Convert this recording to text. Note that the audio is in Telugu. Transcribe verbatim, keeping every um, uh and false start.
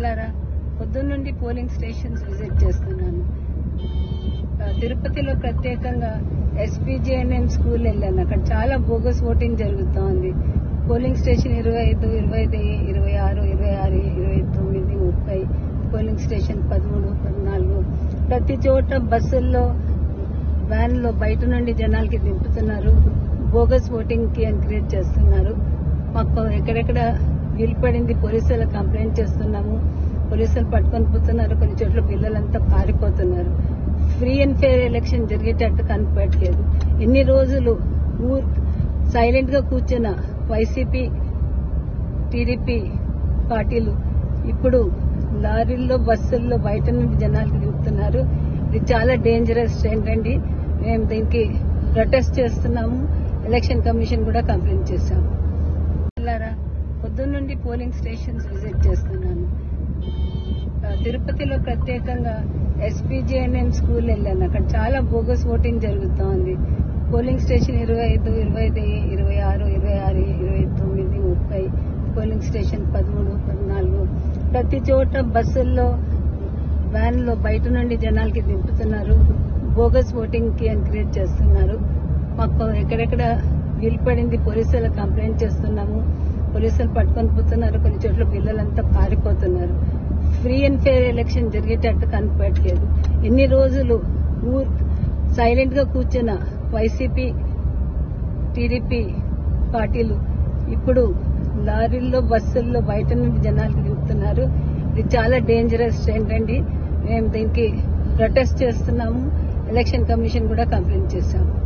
మిత్రులారా, పొద్దున్నుండి పోలింగ్ స్టేషన్స్ విజిట్ చేస్తున్నాను. ఆ, తిరుపతిలో ప్రత్యేకంగా ఎస్పీజేఎన్ఎం స్కూల్ వెళ్ళాను. అక్కడ చాలా బోగస్ ఓటింగ్ జరుగుతూ ఉంది. పోలింగ్ స్టేషన్ ఇరవై ఐదు ఇరవై ఐదు ఇరవై ఆరు ఇరవై ఆరు ఇరవై తొమ్మిది ముప్పై పోలింగ్ స్టేషన్ పదమూడు పద్నాలుగు ప్రతి చోట బస్సుల్లో వ్యాన్లో బయట నుండి జనాలకి దింపుతున్నారు. బోగస్ ఓటింగ్ కి ఎంకరేజ్ చేస్తున్నారు. మాకు ఎక్కడెక్కడ వీలుపడింది పోలీసులు కంప్లైంట్ చేస్తున్నాము. పోలీసులు పట్టుకొని పోతున్నారు. కొన్ని చోట్ల పిల్లలంతా పారిపోతున్నారు. ఫ్రీ అండ్ ఫెయిర్ ఎలక్షన్ జరిగేటట్టు కనిపించట్లేదు. ఎన్ని రోజులు ఊర్ సైలెంట్ గా కూర్చున్న వైసీపీ టీడీపీ పార్టీలు ఇప్పుడు లారీల్లో బస్సుల్లో బయట నుండి జనాలకు దింపుతున్నారు. ఇది చాలా డేంజరస్ ట్రెండ్ అండి. మేము దీనికి ప్రొటెస్ట్ చేస్తున్నాము. ఎలక్షన్ కమిషన్ కూడా కంప్లైంట్ చేశాము. పొద్దున్నుండి పోలింగ్ స్టేషన్స్ విజిట్ చేస్తున్నాను. ఆ, తిరుపతిలో ప్రత్యేకంగా ఎస్పీజేఎన్ఎం స్కూల్ వెళ్ళాను. అక్కడ చాలా బోగస్ ఓటింగ్ జరుగుతూ ఉంది. పోలింగ్ స్టేషన్ ఇరవై ఐదు ఇరవై ఐదు ఇరవై ఆరు ఇరవై ఆరు ఇరవై తొమ్మిది ముప్పై పోలింగ్ స్టేషన్ పదమూడు పద్నాలుగు ప్రతి చోట బస్సుల్లో వ్యాన్లో బయట నుండి జనాలకి దింపుతున్నారు. బోగస్ ఓటింగ్ కి ఎంకరేజ్ చేస్తున్నారు. మాకు ఎక్కడెక్కడ వీలుపడింది పోలీసులు కంప్లైంట్ చేస్తున్నాము. పోలీసులు పట్టుకొని పోతున్నారు. కొన్ని చోట్ల పిల్లలంతా పారిపోతున్నారు. ఫ్రీ అండ్ ఫెయిర్ ఎలక్షన్ జరిగేటట్టు కనిపించట్లేదు. ఎన్ని రోజులు ఊర్ సైలెంట్ గా కూర్చున్న వైసీపీ టీడీపీ పార్టీలు ఇప్పుడు లారీల్లో బస్సుల్లో బయట నుండి జనాలకు దింపుతున్నారు. ఇది చాలా డేంజరస్ ట్రెండ్ అండి. మేము దీనికి ప్రొటెస్ట్ చేస్తున్నాము. ఎలక్షన్ కమిషన్ కూడా కంప్లైంట్ చేశాము.